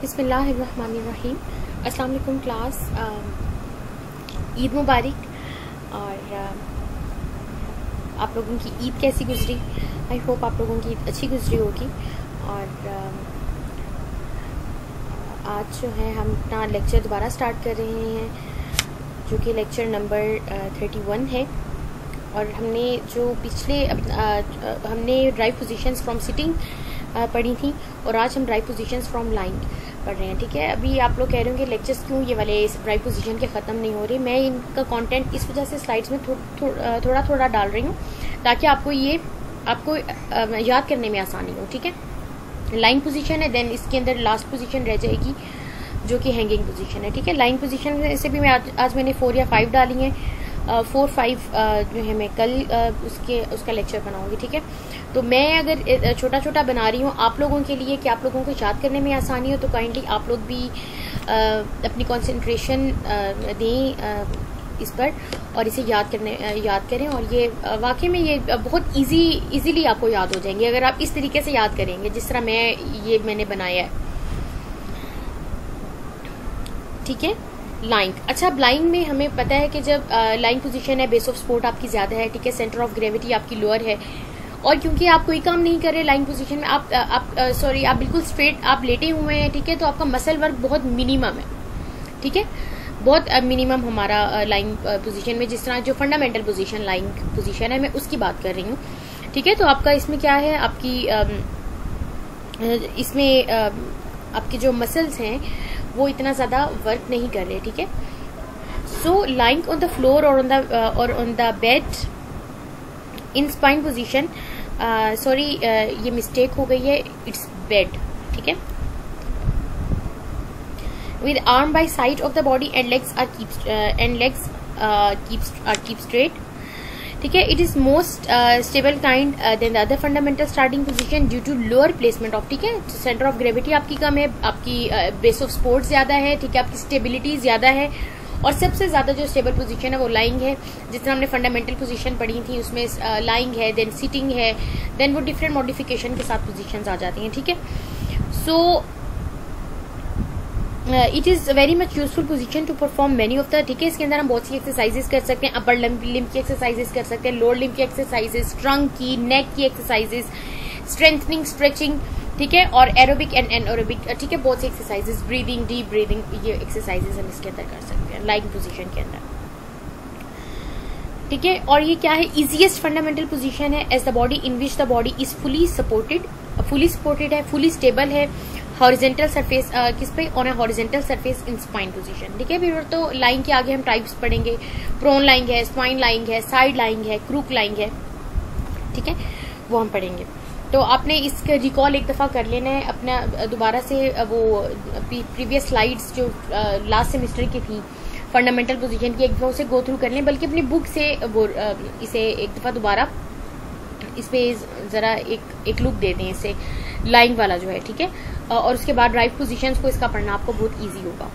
बिस्मिल्लाहिर्रहमानिर्रहीम। अस्सलाम वालेकुम क्लास, ईद मुबारक। और आप लोगों की ईद कैसी गुजरी? आई होप आप लोगों की ईद अच्छी गुजरी होगी। और आज जो है हम अपना लेक्चर दोबारा स्टार्ट कर रहे हैं, जो कि लेक्चर नंबर 31 है। और हमने जो पिछले हमने ड्राइव पोजीशंस फ्रॉम सिटिंग पढ़ी थी, और आज हम ड्राइव पोजीशंस फ्रॉम लाइंग पढ़ रहे हैं। ठीक है, अभी आप लोग कह रहे होंगे लेक्चर्स क्यों ये वाले इस ड्राइव पोजीशन के ख़त्म नहीं हो रहे। मैं इनका कंटेंट इस वजह से स्लाइड्स में थोड़ा थोड़ा डाल रही हूँ, ताकि आपको ये याद करने में आसानी हो। ठीक है, लाइन पोजीशन है, देन इसके अंदर लास्ट पोजीशन रह जाएगी जो कि हैंगिंग पोजीशन है। ठीक है, लाइन पोजीशन से भी मैं आज मैंने 4 या 5 डाली हैं। 4-5 जो है मैं कल उसका लेक्चर बनाऊंगी। ठीक है, तो मैं अगर छोटा छोटा बना रही हूँ आप लोगों के लिए कि आप लोगों को याद करने में आसानी हो, तो काइंडली आप लोग भी अपनी कंसंट्रेशन दें इस पर और इसे याद करें। और ये वाकई में ये बहुत इजीली आपको याद हो जाएंगे अगर आप इस तरीके से याद करेंगे जिस तरह मैंने बनाया है। ठीक है, लाइन। अच्छा, अब लाइन में हमें पता है कि जब लाइन पोजीशन है, बेस ऑफ सपोर्ट आपकी ज्यादा है। ठीक है, सेंटर ऑफ ग्रेविटी आपकी लोअर है, और क्योंकि आप कोई काम नहीं कर रहे लाइन पोजीशन में, आप बिल्कुल स्ट्रेट आप लेटे हुए हैं। ठीक है, तो आपका मसल वर्क बहुत मिनिमम है। ठीक है, बहुत मिनिमम हमारा लाइन पोजीशन में, जिस तरह जो फंडामेंटल पोजीशन लाइन पोजीशन है मैं उसकी बात कर रही हूँ। ठीक है, तो आपका इसमें क्या है, आपकी जो मसल्स हैं वो इतना ज्यादा वर्क नहीं कर रहे। ठीक है, so lying on the floor और on the bed in spine position, sorry ये मिस्टेक हो गई है, इट्स बेड। ठीक है, with arm by side of the body and legs are keep straight. ठीक है, it is most stable kind than the other fundamental starting position due to lower placement of, ठीक है, center of gravity आपकी कम है, आपकी base of support ज्यादा है। ठीक है, आपकी स्टेबिलिटी ज्यादा है, और सबसे ज्यादा जो स्टेबल पोजीशन है वो लाइंग है। जिस तरह हमने फंडामेंटल पोजीशन पढ़ी थी उसमें लाइंग है, देन सिटिंग है, देन वो डिफरेंट मॉडिफिकेशन के साथ पोजीशंस आ जाती हैं। ठीक है, so it is very much useful position to perform many of the. ठीक है, इसके अंदर हम बहुत सी एक्सरसाइजेस कर सकते हैं। अपर लिम्ब की एक्सरसाइजेस कर सकते हैं, लोअर लिम्ब की एक्सरसाइजेस, ट्रंक की, नेक की एक्सरसाइजेस, स्ट्रेंथनिंग, स्ट्रेचिंग। ठीक है, और एरोबिक एंड एनएरोबिक। ठीक है, बहुत सी एक्सरसाइजेस, ब्रीदिंग, डीप ब्रीदिंग, ये एक्सरसाइजेस हम इसके अंदर कर सकते हैं लाइंग पोजीशन के अंदर। ठीक है, और ये क्या है, इजीएस्ट फंडामेंटल पोजीशन है as the body in which the body is fully supported है, फुली स्टेबल है हॉरिजेंटल सरफेस किस पे, on a horizontal surface in spine position. ठीक है, फिर तो लाइन के आगे हम टाइप्स पढ़ेंगे। प्रोन लाइंग है, स्पाइन लाइंग है, साइड लाइंग है, क्रूक लाइंग है। ठीक है, वो हम पढ़ेंगे। तो आपने इसका रिकॉल एक दफा कर लेना है अपना दोबारा से, वो प्रीवियस स्लाइड्स जो लास्ट सेमेस्टर की थी फंडामेंटल पोजीशन की, एक दफा उसे गो थ्रू कर लें, बल्कि अपनी बुक से वो इसे एक दफा दोबारा इस पे जरा एक लुक दे दें इसे लाइंग वाला जो है। ठीक है, और उसके बाद ड्राइव पोजीशंस को इसका पढ़ना आपको बहुत इजी होगा।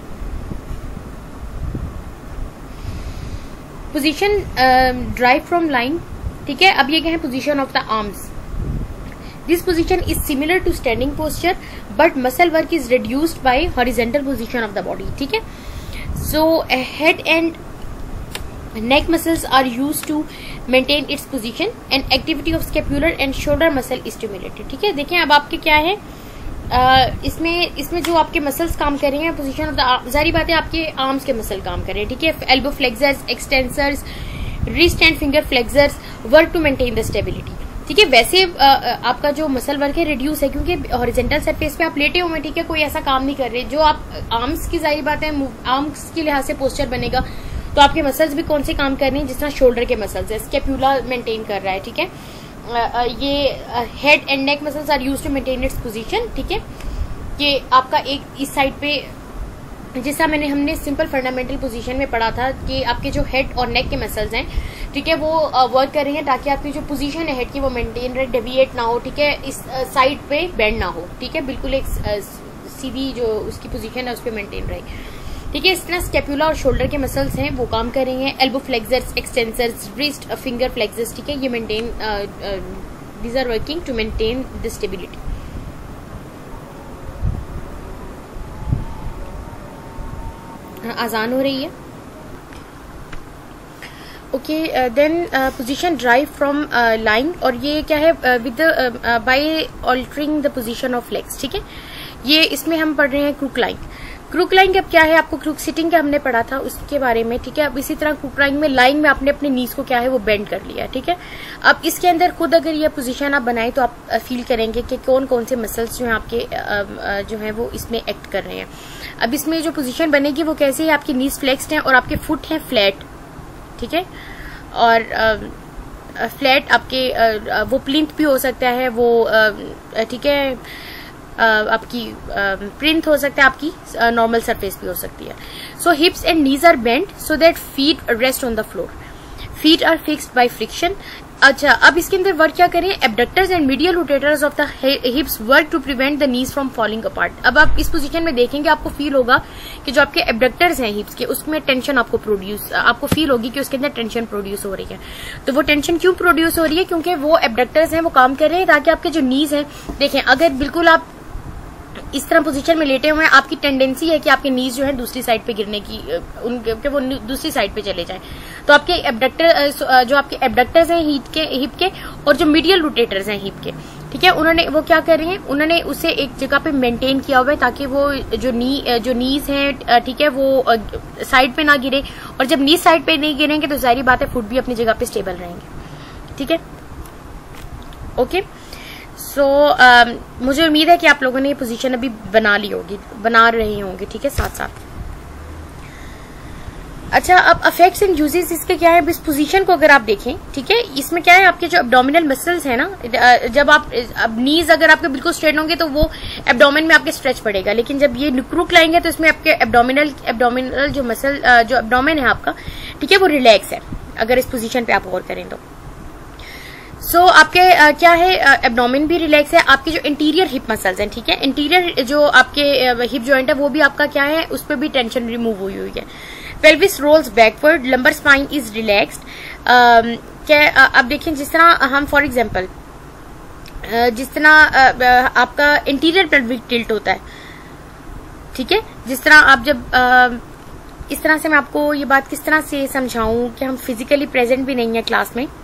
Position drive from lying. ठीक है, अब ये क्या है, position of the arms. This position is similar to standing posture but muscle work is reduced by horizontal position of the body. ठीक है, so head and neck muscles are used to maintain its position and activity of scapular and shoulder muscle is stimulated। ठीक है, देखें अब आपके क्या है, इसमें जो आपके मसल्स काम कर रहे हैं पोजीशन ऑफ द, जारी बात है आपके आर्म्स के मसल काम कर रहे हैं। ठीक है, elbow flexors, extensors, wrist and finger flexors work to maintain the stability. ठीक है, वैसे आपका जो मसल वर्क है रिड्यूस है क्योंकि हॉरिजेंटल सरफेस पे आप लेटे हुए हैं। ठीक है, कोई ऐसा काम नहीं कर रहे। जो आप आर्म्स की जारी बात है, आर्म्स के लिहाज से पोस्चर बनेगा तो आपके मसल्स भी कौन से काम कर रहे हैं, जिस तरह शोल्डर के मसल्स है, स्कैपुला मेंटेन कर रहा है। ठीक है, ये head and neck muscles are used to maintain its position. ठीक है, ये आपका एक इस साइड पे, जैसा हमने सिंपल फंडामेंटल पोजीशन में पढ़ा था कि आपके जो हेड और नेक के मसल्स हैं, ठीक है, वो वर्क कर रही हैं ताकि आपकी जो पोजीशन है हेड की वो मेंटेन रहे, डेविएट ना हो। ठीक है, इस साइड पे बेंड ना हो। ठीक है, बिल्कुल एक सीधी जो उसकी पोजीशन है उस पर मेंटेन रहे। ठीक है, इस तरह स्कैपुला और शोल्डर के मसल्स हैं वो काम कर रही हैं। Elbow flexors, extensors, wrist, finger flexors. ठीक है, ये maintain, these are working to maintain the stability. आजान हो रही है। Okay, then position drive from lying, और ये क्या है with by altering the position of legs. ठीक है, ये इसमें हम पढ़ रहे हैं क्रूक लाइन। क्रूक लाइन अब क्या है, आपको क्रूक सिटिंग का हमने पढ़ा था उसके बारे में। ठीक है, अब इसी तरह क्रूक लाइन में आपने अपने नीज को क्या है वो बेंड कर लिया। ठीक है, अब इसके अंदर खुद अगर ये पोजीशन आप बनाए तो आप फील करेंगे कि कौन कौन से मसल्स जो है आपके जो है वो इसमें एक्ट कर रहे हैं। अब इसमें जो पोजीशन बनेगी वो कैसे है, आपकी नीज फ्लेक्स्ड हैं और आपके फुट हैं फ्लैट। ठीक है, और फ्लैट आपके वो प्लिंथ भी हो सकता है, वो ठीक है आपकी प्रिंट हो सकता है, आपकी नॉर्मल सरफेस भी हो सकती है। So hips and knees are bend so that feet rest on the floor, feet are fixed by friction. अच्छा, अब इसके अंदर वर्क क्या करें, abductors and medial rotators of the hips work to prevent the knees from falling apart. अब आप इस position में देखेंगे, आपको फील होगा कि जो आपके एबडक्टर्स हैं हिप्स के, उसमें टेंशन आपको फील होगी कि उसके अंदर टेंशन प्रोड्यूस हो रही है। तो वो टेंशन क्यों प्रोड्यूस हो रही है, क्योंकि वो एबडक्टर्स हैं वो काम कर रहे हैं ताकि आपके जो नीज हैं, देखें अगर बिल्कुल आप इस तरह पोजीशन में लेटे हुए हैं, आपकी टेंडेंसी है कि आपके नीज जो है दूसरी साइड पे गिरने की, उनके वो दूसरी साइड पे चले जाएं। तो आपके एबडक्टर जो आपके एबडक्टर्स हैं हिप के और जो मीडियल रोटेटर्स हैं हिप के, ठीक है, उन्होंने वो क्या कर रहे हैं, उन्होंने उसे एक जगह पे मेंटेन किया हुआ है ताकि वो जो नीज हैं, ठीक है, वो साइड पे ना गिरे। और जब नीज साइड पे नहीं गिरेंगे तो जाहिर बात है फुट भी अपनी जगह पे स्टेबल रहेंगे। ठीक है, ओके। सो मुझे उम्मीद है कि आप लोगों ने ये पोजीशन अभी बना ली होगी, बना रहे होंगे। ठीक है, साथ साथ। अच्छा, अब अफेक्ट्स एंड यूजेस इसके क्या है, इस पोजीशन को अगर आप देखें, ठीक है, इसमें क्या है, आपके जो एब्डोमिनल मसल्स है ना, जब आप अब नीज अगर आपके बिल्कुल स्ट्रेट होंगे तो वो एब्डोमेन में आपके स्ट्रेच पड़ेगा, लेकिन जब ये क्रूक लाएंगे तो इसमें आपके एब्डोमिनल जो मसल जो एब्डोमेन है आपका, ठीक है, वो रिलैक्स है अगर इस पोजीशन पे आप गौर करें तो। सो आपके क्या है, एब्डोमेन भी रिलैक्स है, आपके जो इंटीरियर हिप मसल्स हैं, ठीक है, इंटीरियर जो आपके हिप जॉइंट है वो भी आपका क्या है, उस पर भी टेंशन रिमूव हुई हुई है। Pelvis rolls backward, lumbar spine is relaxed. क्या अब देखें, जिस तरह हम फॉर एग्जांपल जिस तरह आपका इंटीरियर पेल्विक टिल्ट होता है, ठीक है, जिस तरह आप जब इस तरह से, मैं आपको ये बात किस तरह से समझाऊं कि हम फिजिकली प्रेजेंट भी नहीं है क्लास में,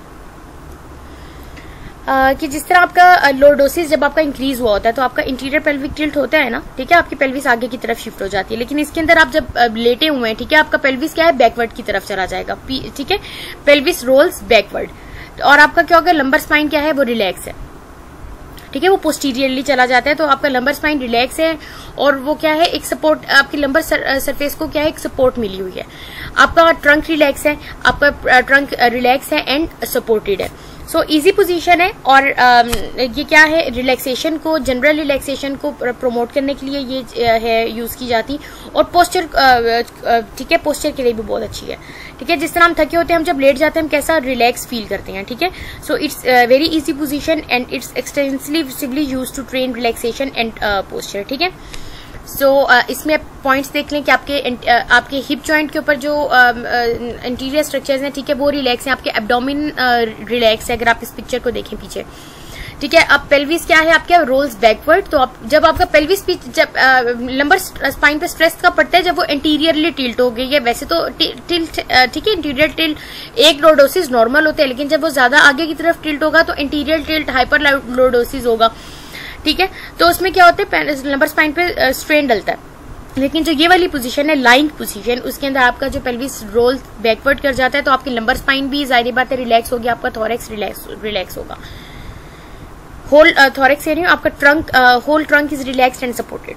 कि जिस तरह आपका लॉर्डोसिस जब आपका इंक्रीज हुआ होता है तो आपका इंटीरियर पेल्विक टिल्ट होता है ना, ठीक है, आपकी पेल्विस आगे की तरफ शिफ्ट हो जाती है। लेकिन इसके अंदर आप जब लेटे हुए हैं, ठीक है, आपका पेल्विस क्या है, बैकवर्ड की तरफ चला जाएगा। ठीक है, पेल्विस रोल्स बैकवर्ड, और आपका क्या होगा, लंबर स्पाइन क्या है, वो रिलैक्स है। ठीक है, वो पोस्टीरियरली चला जाता है, तो आपका लंबर स्पाइन रिलैक्स है और वो क्या है, एक सपोर्ट, आपकी लंबर सरफेस को क्या है, एक सपोर्ट मिली हुई है। आपका ट्रंक रिलैक्स है, आपका ट्रंक रिलैक्स है एंड सपोर्टेड है। सो इजी पोजीशन है, और ये क्या है, रिलैक्सेशन को, जनरल रिलैक्सेशन को प्रमोट करने के लिए ये है यूज की जाती, और पोस्चर, ठीक है, पोस्चर के लिए भी बहुत अच्छी है। ठीक है, जिस तरह हम थके होते हैं, हम जब लेट जाते हैं हम कैसा रिलैक्स फील करते हैं। ठीक है, so it's very easy position and it's extensively use to train relaxation and posture. ठीक है, सो इसमें पॉइंट्स देख लें कि आपके हिप जॉइंट के ऊपर जो इंटीरियर स्ट्रक्चर्स हैं, ठीक है, वो रिलैक्स हैं, आपके एब्डोमिन रिलैक्स है अगर आप इस पिक्चर को देखें पीछे। ठीक है, अब पेल्विस क्या है, आपके रोल्स बैकवर्ड, तो जब आपका पेल्विस जब लंबर स्पाइन पे स्ट्रेस का पड़ता है, जब वो इंटीरियरली टिल्ट हो गई है, वैसे तो टिल्ट, ठीक है, इंटीरियर टिल्ट एक लॉर्डोसिस नॉर्मल होते हैं, लेकिन जब वो ज्यादा आगे की तरफ टिल्ट होगा तो इंटीरियर टिल्ट हाइपर लॉर्डोसिस होगा। ठीक है, तो उसमें क्या होता है, लंबर स्पाइन पे स्ट्रेन डलता है। लेकिन जो ये वाली पोजीशन है, लाइंग पोजीशन, उसके अंदर आपका जो पेल्विस रोल बैकवर्ड कर जाता है, तो आपकी लंबर स्पाइन भी जाहिर बात है रिलैक्स होगी, आपका थोरैक्स रिलैक्स होगा, होल थोरैक्स एरिया, आपका trunk, whole trunk is relaxed and supported.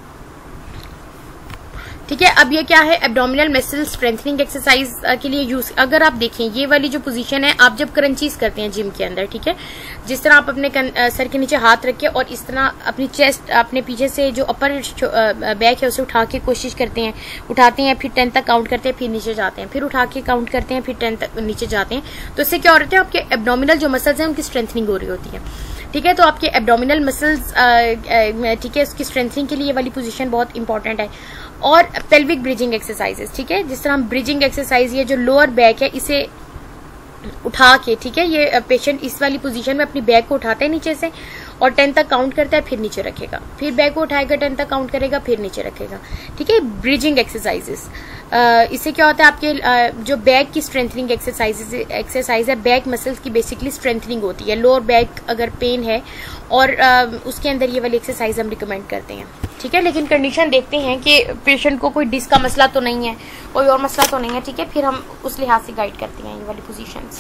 ठीक है, अब ये क्या है, एब्डोमिनल मसल स्ट्रेंथनिंग एक्सरसाइज के लिए यूज। अगर आप देखें ये वाली जो पोजीशन है, आप जब क्रंचीज करते हैं जिम के अंदर, ठीक है, जिस तरह आप अपने सर के नीचे हाथ रख के और इस तरह अपनी चेस्ट अपने पीछे से जो अपर बैक है उसे उठा के कोशिश करते हैं, उठाते हैं, फिर 10 तक काउंट करते हैं, फिर नीचे जाते हैं, फिर उठा के काउंट करते हैं, फिर 10 तक नीचे जाते हैं, तो इससे क्या हो रहा है, आपके एब्डोमिनल जो मसल्स हैं उनकी स्ट्रेंथनिंग हो रही होती है। ठीक है, तो आपके एब्डोमिनल मसल्स, ठीक है, उसकी स्ट्रेंथनिंग के लिए ये वाली पोजीशन बहुत इंपॉर्टेंट है। और पेल्विक ब्रिजिंग एक्सरसाइजेस, ठीक है, जिस तरह हम ब्रिजिंग एक्सरसाइज, ये जो लोअर बैक है इसे उठा के, ठीक है, ये पेशेंट इस वाली पोजीशन में अपनी बैग को उठाता है नीचे से और 10 तक काउंट करता है, फिर नीचे रखेगा, फिर बैग को उठाएगा, 10 तक काउंट करेगा, फिर नीचे रखेगा, ठीक है। ब्रिजिंग एक्सरसाइजेस, इससे क्या होता है, आपके जो बैक की स्ट्रेंथनिंग एक्सरसाइज है, बैक मसल्स की बेसिकली स्ट्रेंथनिंग होती है। लोअर बैक अगर पेन है और उसके अंदर ये वाली एक्सरसाइज हम रिकमेंड करते हैं, ठीक है। लेकिन कंडीशन देखते हैं कि पेशेंट को कोई डिस्क का मसला तो नहीं है, कोई और मसला तो नहीं है, ठीक है, फिर हम उस लिहाज से गाइड करते हैं ये वाली पोजीशंस।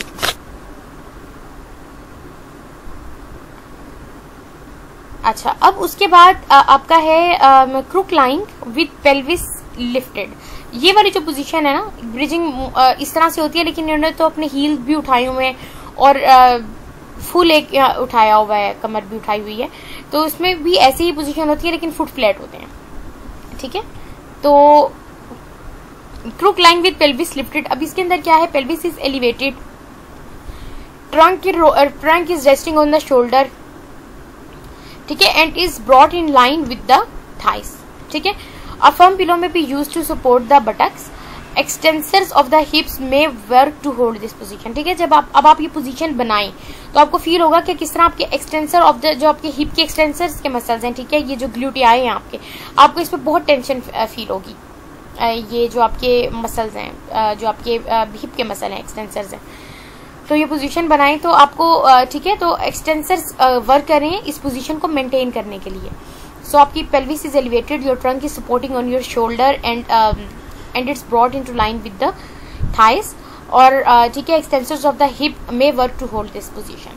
अच्छा, अब उसके बाद आपका है crook lying with pelvis lifted. ये वाली जो पोजीशन है ना, ब्रिजिंग इस तरह से होती है, लेकिन इन्होंने तो अपने हील्स भी उठाए हुए हैं और फुल एक उठाया हुआ है, कमर भी उठाई हुई है, तो उसमें भी ऐसी ही पोजीशन होती है, लेकिन फुट फ्लैट होते हैं, ठीक है। तो crook lying with pelvis lifted, अब इसके अंदर क्या है, pelvis is elevated, trunk is resting on the shoulder, ठीक है, and is brought in line with the thighs, ठीक है। A firm pillow may be used to support the buttocks, extensors of the hips may work to hold this position, ठीक है। जब आप ये position बनाएं तो आपको फील होगा कि किस तरह आपके एक्सटेंसर ऑफ द, जो आपके हिप के एक्सटेंसर्स के मसल्स हैं, ठीक है, ये जो ग्लूटियाई हैं आपको इस पर बहुत टेंशन फील होगी। ये जो आपके मसल्स हैं, जो आपके हिप के मसल हैं, एक्सटेंसर्स हैं, तो ये पोजीशन बनाएं तो आपको, ठीक है, तो एक्सटेंसर्स वर्क कर रहे हैं इस पोजीशन को मेंटेन करने के लिए। सो आपकी pelvis is elevated, your trunk is supporting on your shoulder and it's brought into line with the thighs, और ठीक है, extensors of the hip may work to hold this position.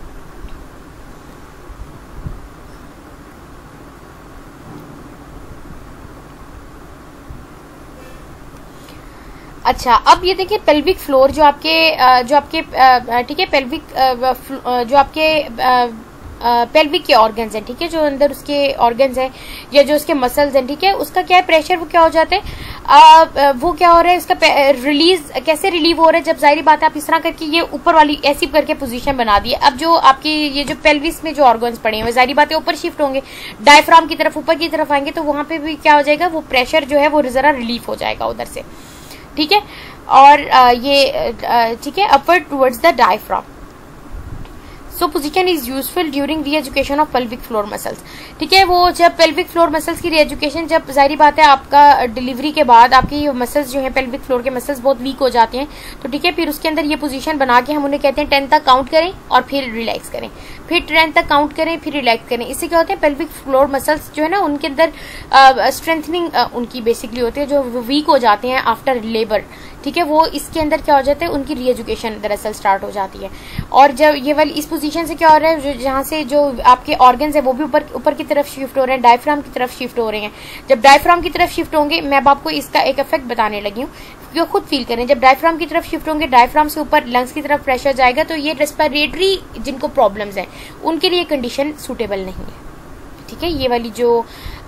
अच्छा, अब ये देखिए पेल्विक फ्लोर जो आपके ठीक है, पेल्विक जो आपके पेल्विक के ऑर्गन्स हैं, ठीक है, जो अंदर उसके ऑर्गन्स हैं या जो उसके मसल्स हैं, ठीक है, उसका क्या है प्रेशर, वो क्या हो जाते हैं, वो क्या हो रहा है, उसका रिलीज कैसे रिलीव हो रहा है, जब जाहिर बात है आप इस तरह करके ये ऊपर वाली ऐसी करके पोजीशन बना दी है। अब जो आपकी ये जो पेल्विस में जो ऑर्गन्स पड़े हुए, जाहिर बात है ऊपर शिफ्ट होंगे, डायफ्राम की तरफ, ऊपर की तरफ आएंगे, तो वहां पे भी क्या हो जाएगा, वो प्रेशर जो है वो जरा रिलीफ हो जाएगा उधर से, ठीक है। और ये ठीक है, upward towards the diaphragm. So position is useful during re education of pelvic floor muscles, ठीक है। वो जब पेल्विक फ्लोर मसल्स की री एजुकेशन, जब जाहिर बात है आपका डिलीवरी के बाद आपकी मसल्स जो है पेल्विक फ्लोर के मसल्स बहुत वीक हो जाते हैं, तो ठीक है, फिर उसके अंदर ये पोजीशन बना के हम उन्हें कहते हैं 10 तक काउंट करें और फिर रिलैक्स करें, फिर 10 तक काउंट करें, फिर रिलैक्स करें। इससे क्या होता है, पेल्विक फ्लोर मसल्स जो है ना, उनके अंदर स्ट्रेंथनिंग उनकी बेसिकली होती है, जो वीक हो जाते हैं आफ्टर लेबर, ठीक है, वो इसके अंदर क्या हो जाता है, उनकी री एजुकेशन दरअसल स्टार्ट हो जाती है। और जब ये वाली इस पोजीशन से क्या हो रहा है, जहां से जो आपके ऑर्गन्स है वो भी ऊपर की तरफ शिफ्ट हो रहे हैं, डायफ्राम की तरफ शिफ्ट हो रहे हैं। जब डायफ्राम की तरफ शिफ्ट होंगे, मैं अब आपको इसका एक इफेक्ट बताने लगी हूँ, जो खुद फील करें, जब डायफ्राम की तरफ शिफ्ट होंगे, डायफ्राम से ऊपर लंग्स की तरफ प्रेशर जाएगा, तो ये रेस्पिरेटरी जिनको प्रॉब्लम्स हैं उनके लिए कंडीशन सूटेबल नहीं है, ठीक है। ये वाली जो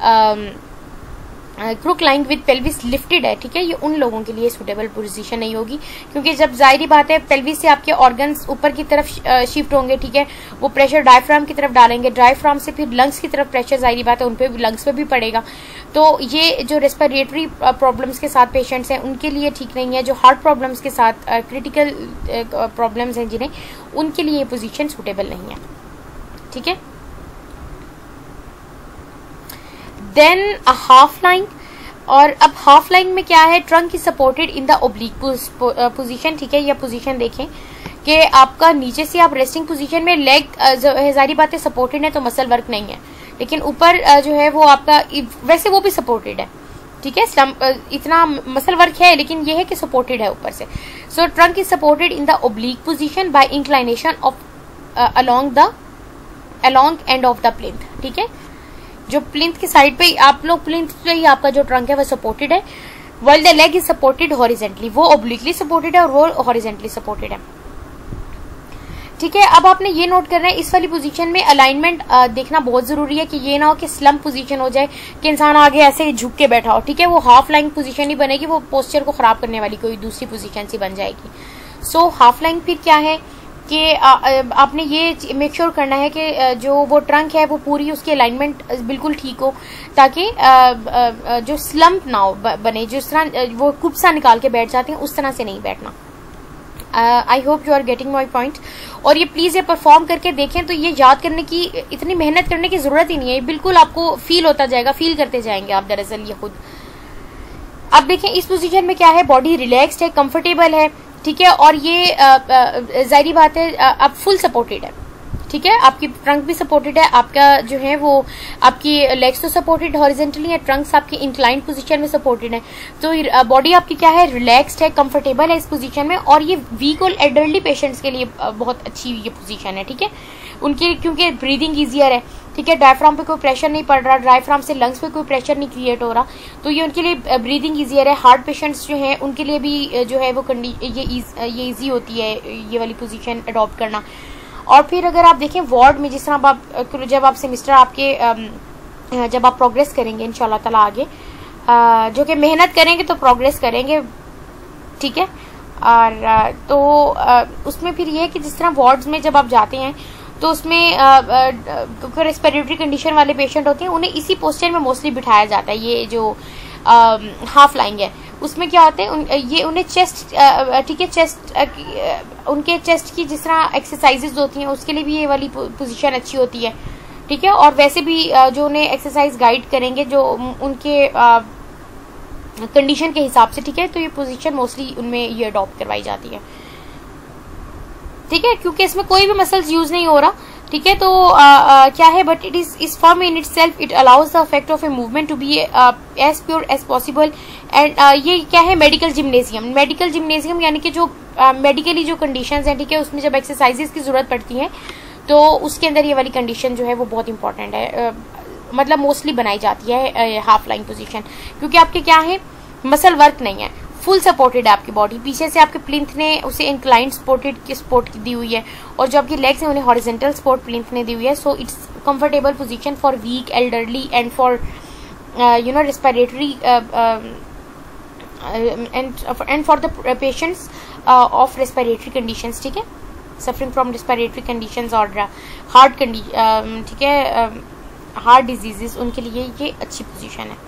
crook lying with pelvis lifted है, ठीक है, ये उन लोगों के लिए सूटेबल पोजीशन नहीं होगी, क्योंकि जब जाहिर बात है पेल्विस से आपके ऑर्गन्स ऊपर की तरफ शिफ्ट होंगे, ठीक है, वो प्रेशर डायफ्राम की तरफ डालेंगे, डायफ्राम से फिर लंग्स की तरफ प्रेशर, जाहिर बात है उन पे भी, लंग्स पे भी पड़ेगा। तो ये जो रेस्पिरेटरी प्रॉब्लम्स के साथ पेशेंट्स हैं उनके लिए ठीक नहीं है, जो हार्ट प्रॉब्लम्स के साथ क्रिटिकल प्रॉब्लम्स हैं जिन्हें, उनके लिए ये पोजीशन सूटेबल नहीं है, ठीक है। देन हाफ लाइन, और अब हाफ लाइन में क्या है, trunk is supported in the oblique position, ठीक है। यह पोजीशन देखें कि आपका नीचे से आप रेस्टिंग पोजीशन में, लेग जारी बात है सपोर्टेड है तो मसल वर्क नहीं है, लेकिन ऊपर जो है वो आपका वैसे वो भी सपोर्टेड है, ठीक है, इतना मसल वर्क है, लेकिन ये है कि सपोर्टेड है ऊपर से। So trunk is supported in the oblique position by inclination of along end of the plinth, ठीक है। जो प्लिंथ की साइड पे आप लोग, प्लिंथ पे ही आपका जो ट्रंक है वो सपोर्टेड है, while the leg is supported horizontally, वो ओब्लिकली सपोर्टेड है और वो हॉरिजेंटली सपोर्टेड है, ठीक है। अब आपने ये नोट करना है, इस वाली पोजीशन में अलाइनमेंट देखना बहुत जरूरी है, कि ये ना हो कि स्लम्प पोजीशन हो जाए, कि इंसान आगे ऐसे झुक के बैठा हो, ठीक है, वो हाफ लाइन पोजीशन ही बनेगी, वो पोस्चर को खराब करने वाली कोई दूसरी पोजीशन सी बन जाएगी। सो हाफ लाइन फिर क्या है कि आपने ये मेक श्योर करना है कि जो वो ट्रंक है वो पूरी उसकी अलाइनमेंट बिल्कुल ठीक हो, ताकि जो स्लम्प ना हो बने, जिस तरह वो कुप्सा निकाल के बैठ जाते हैं उस तरह से नहीं बैठना। I hope you are getting my point. और ये प्लीज ये परफॉर्म करके देखें, तो ये याद करने की इतनी मेहनत करने की जरूरत ही नहीं है, बिल्कुल आपको फील होता जाएगा, फील करते जाएंगे आप दरअसल ये खुद। अब देखें इस पोजीशन में क्या है, बॉडी रिलैक्स्ड है, कंफर्टेबल है, ठीक है, और ये जाहिर बात है अब फुल सपोर्टेड है, ठीक है, आपकी ट्रंक भी सपोर्टेड है, आपका जो है वो आपकी लेग्स तो सपोर्टेड हॉरिजेंटली है, ट्रंक्स आपकी इंक्लाइंड पोजीशन में सपोर्टेड है, तो बॉडी आपकी क्या है, रिलैक्स्ड है, कंफर्टेबल है इस पोजीशन में। और ये वीक और एल्डरली पेशेंट्स के लिए बहुत अच्छी ये पोजीशन है, ठीक है, उनके क्योंकि ब्रीदिंग ईजियर है, ठीक है, डायफ्राम पे कोई प्रेशर नहीं पड़ रहा, डायफ्राम से लंग्स पे कोई प्रेशर नहीं क्रिएट हो रहा, तो ये उनके लिए ब्रीदिंग ईजियर है। हार्ट पेशेंट्स जो हैं उनके लिए भी जो है वो ये ईजी होती है ये वाली पोजीशन अडॉप्ट करना। और फिर अगर आप देखें वार्ड में, जिस तरह आप जब आप सेमिस्टर आपके जब आप प्रोग्रेस करेंगे इंशाल्लाह ताला आगे, जो कि मेहनत करेंगे तो प्रोग्रेस करेंगे, ठीक है, और तो उसमें फिर ये है कि जिस तरह वार्ड्स में जब आप जाते हैं तो उसमें रेस्पिरेटरी कंडीशन वाले पेशेंट होते हैं, उन्हें इसी पोस्चर में मोस्टली बिठाया जाता है। ये जो हाफ लाइंग है उसमें क्या होता है, ये उन्हें चेस्ट, ठीक है, चेस्ट उनके चेस्ट की जिस तरह एक्सरसाइजेज होती हैं उसके लिए भी ये वाली पोजीशन अच्छी होती है, ठीक है, और वैसे भी जो उन्हें एक्सरसाइज गाइड करेंगे जो उनके कंडीशन के हिसाब से, ठीक है, तो ये पोजीशन मोस्टली उनमें ये अडॉप्ट करवाई जाती है, ठीक है, क्योंकि इसमें कोई भी मसल्स यूज नहीं हो रहा, ठीक है, तो क्या है, but it is form in itself, it allows the effect of a movement to be as pure as possible. And ये क्या है, मेडिकल जिम्नेजियम यानी कि जो मेडिकली जो कंडीशंस हैं, ठीक है, उसमें जब एक्सरसाइजेस की जरूरत पड़ती है तो उसके अंदर ये वाली कंडीशन जो है वो बहुत इंपॉर्टेंट है, मतलब मोस्टली बनाई जाती है हाफ लाइन पोजीशन, क्योंकि आपके क्या है, मसल वर्क नहीं है, फुल सपोर्टेड है आपकी बॉडी, पीछे से आपके प्लिंथ ने उसे इंक्लाइंड सपोर्ट दी हुई है, और जो आपकी लेग्स हैं उन्हें हॉरिजेंटल सपोर्ट प्लिंथ ने दी हुई है। So it's comfortable position for weak, elderly and for respiratory and for the patients of respiratory conditions, ठीक है, सफरिंग फ्रॉम रेस्पिरेटरी कंडीशंस और हार्ट कंडीशन, ठीक है, हार्ट डिजीजेस, उनके लिए ये अच्छी पोजीशन है।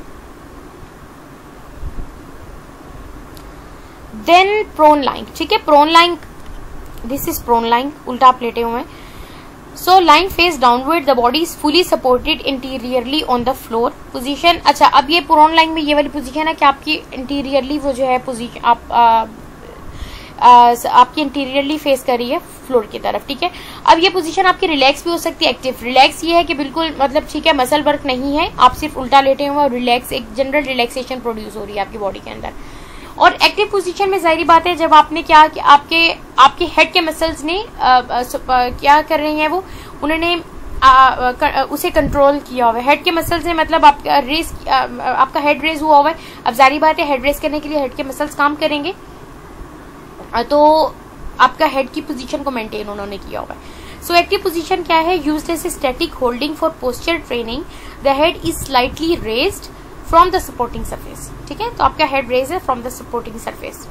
देन प्रोन लाइन, ठीक है, prone lying, this is prone lying, उल्टा आप लेटे हुए हैं। So lying face downward, the body is fully supported interiorly on the floor position. अच्छा, अब ये प्रोन लाइन में ये वाली पोजीशन है कि आपकी इंटीरियरली वो जो है पोजीशन आपकी इंटीरियरली फेस कर रही है फ्लोर की तरफ, ठीक है। अब ये पोजीशन आपकी रिलैक्स भी हो सकती है, एक्टिव। रिलैक्स ये है कि बिल्कुल मतलब ठीक है, मसल वर्क नहीं है, आप सिर्फ उल्टा लेटे हुए और रिलैक्स, एक जनरल रिलैक्सेशन प्रोड्यूस हो रही है आपकी बॉडी के अंदर। और एक्टिव पोजीशन में जाहिर बात है जब आपने क्या कि आपके हेड के मसल्स ने क्या कर रहे हैं, वो उन्होंने उसे कंट्रोल किया हुआ है। हेड के मसल्स ने मतलब आपका हेड रेज हुआ हुआ है। अब जाहिर बात है हेड रेज करने के लिए हेड के मसल्स काम करेंगे, तो आपका हेड की पोजीशन को मेंटेन उन्होंने किया हुआ है। सो एक्टिव पोजीशन क्या है, used as static holding for posture training, the head is slightly raised from the supporting surface, ठीक है, तो आपका हेड रेज है फ्रॉम द सपोर्टिंग सरफेस,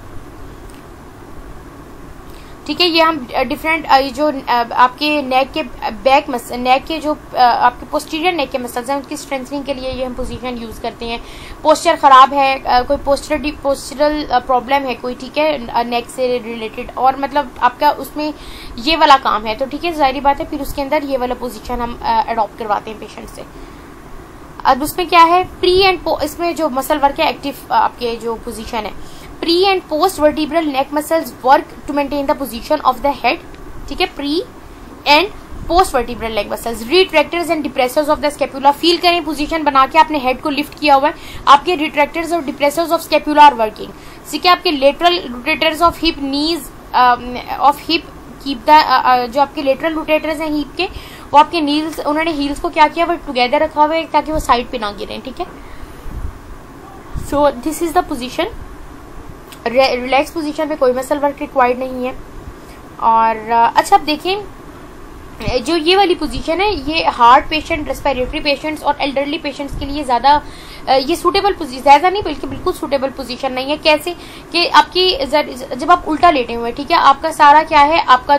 ठीक है। ये हम डिफरेंट जो आपके नेक के बैक मसल, नेक के जो आपके पोस्टीरियर नेक के मसल्स हैं उनकी स्ट्रेंथनिंग के लिए ये हम पोजीशन यूज करते हैं। पोस्चर खराब है, कोई पोस्चरल प्रॉब्लम है कोई, ठीक है, नेक से रिलेटेड, और मतलब आपका उसमें ये वाला काम है, तो ठीक है, जाहिर बात है फिर उसके अंदर ये वाला पोजीशन हम अडॉप्ट करवाते हैं पेशेंट से। अब उसमें क्या है, प्री एंड इसमें जो मसल वर्क है, एक्टिव आपके जो पोजीशन है, pre and post vertebral neck muscles work to maintain the position of the head, ठीक है, pre and post vertebral neck muscles, retractors and depressors of the scapula. Feel करें position बना के आपने हेड को लिफ्ट किया हुआ है, आपके रिट्रैक्टर्स और depressors of scapula are working, ठीक है। आपके lateral rotators of hip, knees of hip keep the, जो आपके लेटरल रोटेटर्स हैं हिप के, वो आपके नील्स, उन्होंने हील्स को क्या किया, वो टुगेदर रखा हुआ है ताकि वो साइड पे ना गिरे, ठीक है। So this is the position. Relax position में कोई मसल वर्क रिक्वायर्ड नहीं है। और अच्छा, अब देखें जो ये वाली पोजीशन है, ये हार्ट पेशेंट, रेस्पिरेटरी पेशेंट्स और एल्डरली पेशेंट्स के लिए ज्यादा ये सूटेबल पोजीशन, ज्यादा नहीं बल्कि बिल्कुल सूटेबल पोजीशन नहीं है। कैसे कि आपकी जब आप उल्टा लेटे हुए, ठीक है, आपका सारा क्या है, आपका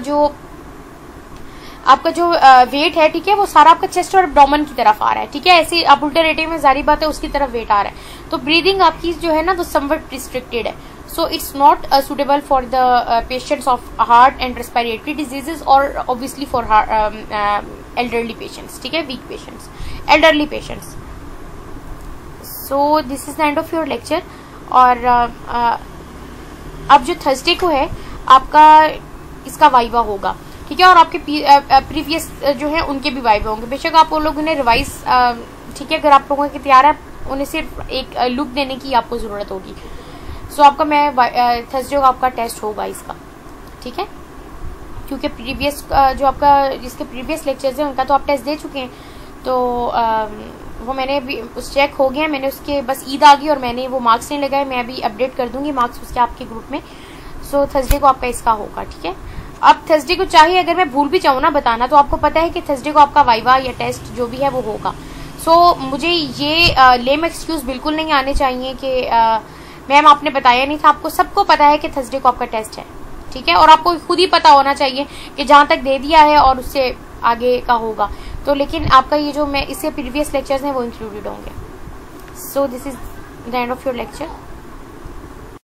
जो वेट है, ठीक है, वो सारा आपका चेस्ट और एब्डोमेन की तरफ आ रहा है, ठीक है। ऐसे आप उल्टे लेटे में जारी बात है उसकी तरफ वेट आ रहा है, तो ब्रीदिंग आपकी जो है ना वो समवट रिस्ट्रिक्टेड है। so it's not suitable for the patients of heart and respiratory diseases or obviously for elderly patients. ठीक है, weak patients, elderly patients. So this is the end of your lecture. और अब जो Thursday को है आपका इसका वाइवा होगा, ठीक है, और आपके प्रीवियस जो है उनके भी वाइवा होंगे। बेशक आप वो लोग उन्हें रिवाइज, ठीक है, अगर आप लोगों के तैयार है, उन्हें सिर्फ एक लुक देने की आपको जरूरत होगी। सो आपका मैं थर्सडे को आपका टेस्ट होगा इसका, ठीक है, क्योंकि प्रीवियस जो आपका जिसके प्रीवियस लेक्चर्स हैं उनका तो आप टेस्ट दे चुके हैं, तो वो मैंने भी उस चेक हो गया, मैंने उसके बस ईद आ गई और मैंने वो मार्क्स नहीं लगाए, मैं अभी अपडेट कर दूंगी मार्क्स उसके आपके ग्रुप में। सो थर्सडे को आपका इसका होगा, ठीक है। अब थर्सडे को चाहे अगर मैं भूल भी चाहूँ ना बताना, तो आपको पता है कि थर्सडे को आपका वाइवा या टेस्ट जो भी है वो होगा। सो मुझे ये लेम एक्सक्यूज बिल्कुल नहीं आने चाहिए कि मैम आपने बताया नहीं था। आपको सबको पता है कि थर्सडे को आपका टेस्ट है, ठीक है, और आपको खुद ही पता होना चाहिए कि जहां तक दे दिया है और उससे आगे का होगा तो, लेकिन आपका ये जो मैं इससे प्रीवियस लेक्चर्स हैं वो इंक्लूडेड होंगे। So this is the end of your lecture.